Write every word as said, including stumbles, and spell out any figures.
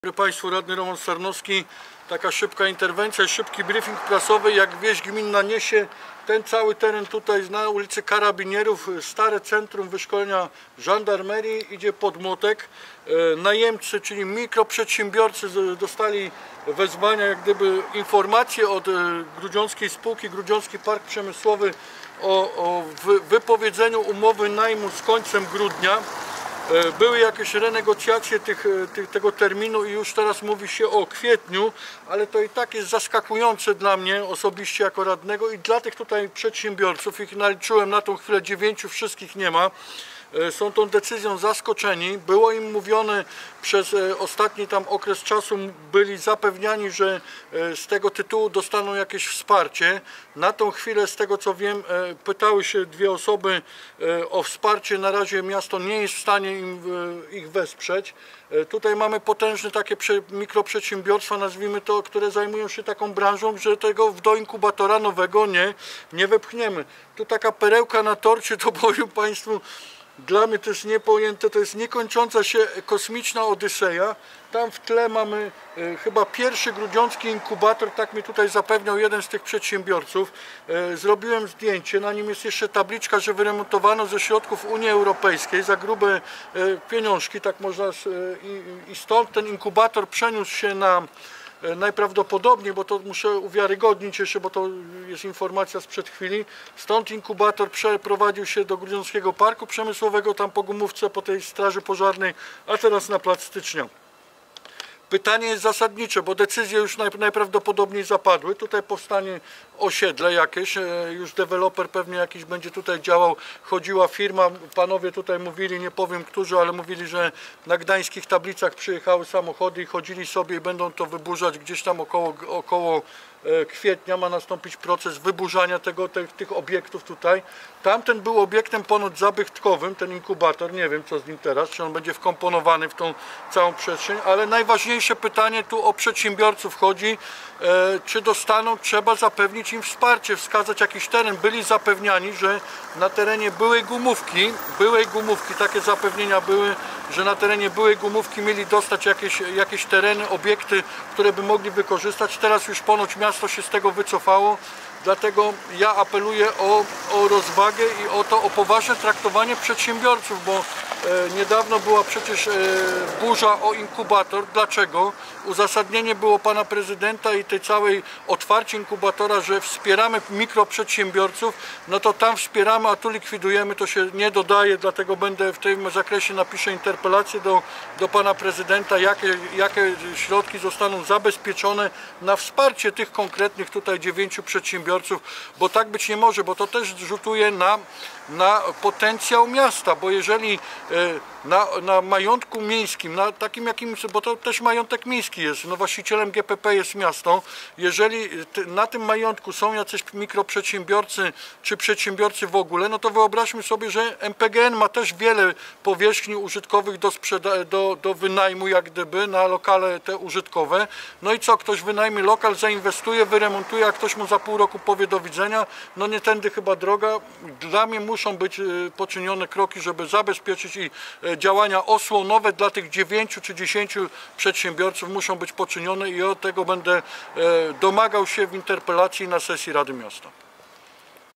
Dobry Państwu, radny Roman Sarnowski. Taka szybka interwencja, szybki briefing prasowy. Jak wieść gminna niesie, ten cały teren tutaj na ulicy Karabinierów, stare centrum wyszkolenia żandarmerii, idzie pod młotek. Najemcy, czyli mikroprzedsiębiorcy, dostali wezwania, jak gdyby informacje od Grudziąckiej Spółki, Grudziącki Park Przemysłowy o, o wypowiedzeniu umowy najmu z końcem grudnia. Były jakieś renegocjacje tych, tych, tego terminu i już teraz mówi się o kwietniu, ale to i tak jest zaskakujące dla mnie osobiście jako radnego i dla tych tutaj przedsiębiorców. Ich naliczyłem na tą chwilę dziewięciu, wszystkich nie ma. Są tą decyzją zaskoczeni. Było im mówione przez ostatni tam okres czasu, byli zapewniani, że z tego tytułu dostaną jakieś wsparcie. Na tą chwilę, z tego co wiem, pytały się dwie osoby o wsparcie. Na razie miasto nie jest w stanie im, ich wesprzeć. Tutaj mamy potężne takie mikroprzedsiębiorstwa, nazwijmy to, które zajmują się taką branżą, że tego do inkubatora nowego nie, nie wepchniemy. Tu taka perełka na torcie, to powiem Państwu, dla mnie to jest niepojęte, to jest niekończąca się kosmiczna odyseja. Tam w tle mamy e, chyba pierwszy grudziącki inkubator, tak mi tutaj zapewniał jeden z tych przedsiębiorców. E, zrobiłem zdjęcie, na nim jest jeszcze tabliczka, że wyremontowano ze środków Unii Europejskiej za grube e, pieniążki, tak można, e, i, i stąd ten inkubator przeniósł się na najprawdopodobniej, bo to muszę uwiarygodnić jeszcze, bo to jest informacja sprzed chwili, stąd inkubator przeprowadził się do Grudziąckiego Parku Przemysłowego, tam po gumówce, po tej straży pożarnej, a teraz na plac Stycznia. Pytanie jest zasadnicze, bo decyzje już najprawdopodobniej zapadły. Tutaj powstanie osiedle jakieś, już deweloper pewnie jakiś będzie tutaj działał. Chodziła firma, panowie tutaj mówili, nie powiem którzy, ale mówili, że na gdańskich tablicach przyjechały samochody i chodzili sobie i będą to wyburzać gdzieś tam około, około kwietnia. Ma nastąpić proces wyburzania tego, tych, tych obiektów tutaj. Tamten był obiektem ponoć zabytkowym, ten inkubator, nie wiem co z nim teraz, czy on będzie wkomponowany w tą całą przestrzeń, ale najważniejsze pytanie tu o przedsiębiorców chodzi, e, czy dostaną, trzeba zapewnić im wsparcie, wskazać jakiś teren. Byli zapewniani, że na terenie byłej gumówki, byłej gumówki, takie zapewnienia były, że na terenie byłej gumówki mieli dostać jakieś, jakieś tereny, obiekty, które by mogli wykorzystać. Teraz już ponoć miasto się z tego wycofało. Dlatego ja apeluję o, o rozwagę i o to, o poważne traktowanie przedsiębiorców, bo e, niedawno była przecież e, burza o inkubator. Dlaczego? Uzasadnienie było pana prezydenta i tej całej otwarcie inkubatora, że wspieramy mikroprzedsiębiorców, no to tam wspieramy, a tu likwidujemy, to się nie dodaje, dlatego będę w tym zakresie napiszę interpelację do, do pana prezydenta, jakie, jakie środki zostaną zabezpieczone na wsparcie tych konkretnych tutaj dziewięciu przedsiębiorców, bo tak być nie może, bo to też rzutuje na, na potencjał miasta, bo jeżeli na, na majątku miejskim, na takim jakim, bo to też majątek miejski jest, no właścicielem G P P jest miasto, jeżeli na tym majątku są jacyś mikroprzedsiębiorcy czy przedsiębiorcy w ogóle, no to wyobraźmy sobie, że M P G N ma też wiele powierzchni użytkowych do, sprzeda do, do wynajmu, jak gdyby, na lokale te użytkowe. No i co, ktoś wynajmie lokal, zainwestuje, wyremontuje, a ktoś mu za pół roku powie do widzenia, no nie tędy chyba droga. Dla mnie muszą być poczynione kroki, żeby zabezpieczyć i działania osłonowe dla tych dziewięciu czy dziesięciu przedsiębiorców muszą być poczynione i od tego będę domagał się w interpelacji na sesji Rady Miasta.